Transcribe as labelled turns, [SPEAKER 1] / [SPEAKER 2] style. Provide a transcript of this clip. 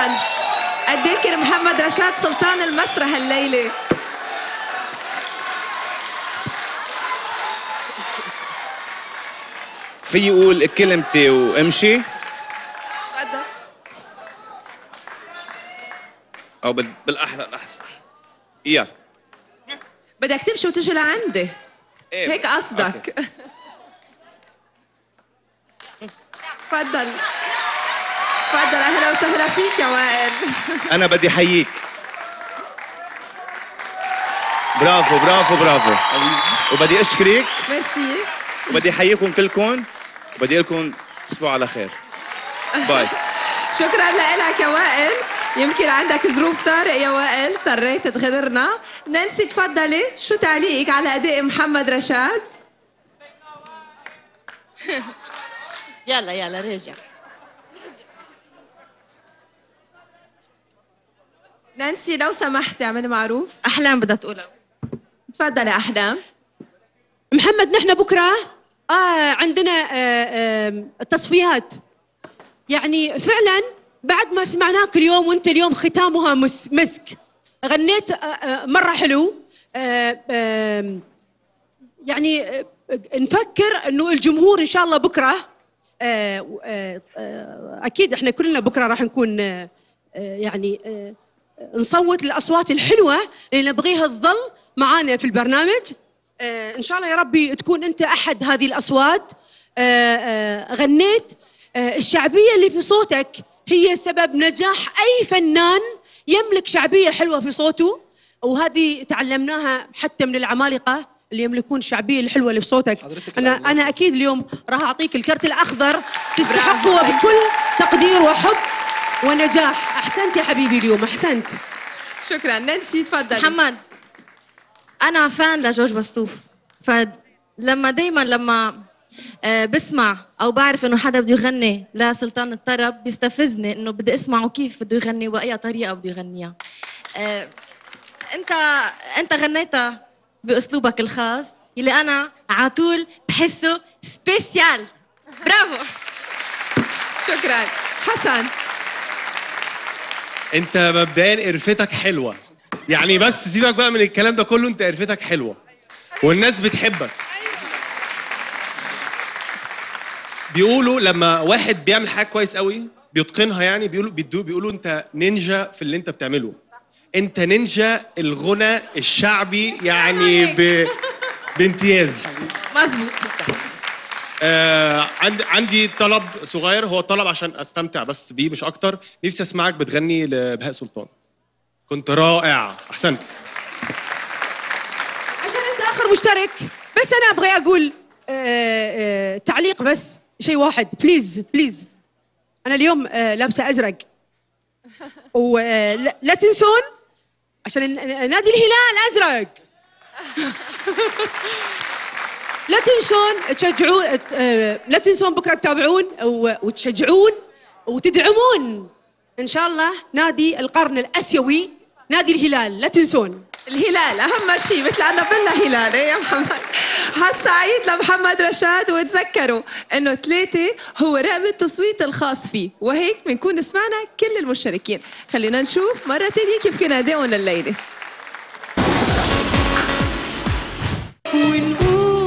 [SPEAKER 1] تفضل. الذاكر محمد رشاد سلطان المسرح الليلة.
[SPEAKER 2] في يقول كلمتي وامشي
[SPEAKER 1] تفضل.
[SPEAKER 2] او بالاحرى الاحسن يلا
[SPEAKER 1] بدك تمشي وتجي لعندي.
[SPEAKER 2] إيه
[SPEAKER 1] هيك قصدك. تفضل تفضل. اهلا وسهلا فيك يا وائل.
[SPEAKER 2] انا بدي احييك. برافو برافو برافو. وبدي اشكرك.
[SPEAKER 1] ميرسي.
[SPEAKER 2] وبدي احييكم كلكم وبدي لكم تصبحوا على خير. باي.
[SPEAKER 1] شكرا لك يا وائل. يمكن عندك ظروف طارئ يا وائل، اضطريت تغدرنا. نانسي تفضلي، شو تعليقك على اداء محمد رشاد؟
[SPEAKER 3] يلا يلا راجع.
[SPEAKER 1] نانسي لو سمحتي اعملي معروف.
[SPEAKER 3] احلام بدها تقولها.
[SPEAKER 1] تفضلي احلام.
[SPEAKER 4] محمد نحن بكره عندنا التصفيات. يعني فعلا بعد ما سمعناك اليوم وانت اليوم ختامها مسك، غنيت مره حلو. يعني نفكر انه الجمهور ان شاء الله بكره اكيد احنا كلنا بكره راح نكون يعني نصوت للاصوات الحلوه اللي نبغيها تظل معانا في البرنامج. ان شاء الله يا ربي تكون انت احد هذه الاصوات. غنيت. الشعبيه اللي في صوتك هي سبب نجاح اي فنان يملك شعبيه حلوه في صوته، وهذه تعلمناها حتى من العمالقه اللي يملكون الشعبيه الحلوه اللي في صوتك. انا اكيد اليوم راح اعطيك الكرت الاخضر، تستحقه بكل تقدير وحب ونجاح. احسنت يا حبيبي اليوم، احسنت.
[SPEAKER 1] شكرا. نانسي تفضلي.
[SPEAKER 3] محمد، انا فان لجورج بسوف، فلما دايما بسمع او بعرف انه حدا بده يغني لسلطان الطرب بيستفزني انه بدي اسمعه كيف بده يغني وباي طريقه بده يغنيها. انت غنيتها باسلوبك الخاص اللي انا على طول بحسه سبيسيال. برافو.
[SPEAKER 1] شكرا. حسن،
[SPEAKER 5] انت مبدئيا قرفتك حلوه، يعني بس سيبك بقى من الكلام ده كله، انت قرفتك حلوه والناس بتحبك. بيقولوا لما واحد بيعمل حاجه كويس قوي بيتقنها، يعني بيقولوا انت نينجا في اللي انت بتعمله. انت نينجا الغنى الشعبي يعني بامتياز.
[SPEAKER 3] مظبوط.
[SPEAKER 5] عندي طلب صغير، هو طلب عشان استمتع بس بيه مش اكتر. نفسي اسمعك بتغني لبهاء سلطان. كنت رائع، احسنت.
[SPEAKER 4] عشان انت اخر مشترك، بس انا ابغى اقول تعليق بس شيء واحد. بليز بليز، انا اليوم لابسه ازرق، ولا تنسون عشان نادي الهلال ازرق. لا تنسون تشجعون، لا تنسون بكره تتابعون وتشجعون وتدعمون ان شاء الله نادي القرن الاسيوي، نادي الهلال. لا تنسون
[SPEAKER 1] الهلال اهم شيء، مثل انا بلا هلال. ايه يا محمد. حظ سعيد لمحمد رشاد، وتذكروا انه 3 هو رقم التصويت الخاص فيه، وهيك بنكون سمعنا كل المشتركين. خلينا نشوف مره ثانيه كيف كان ادائهم لليله. ونقول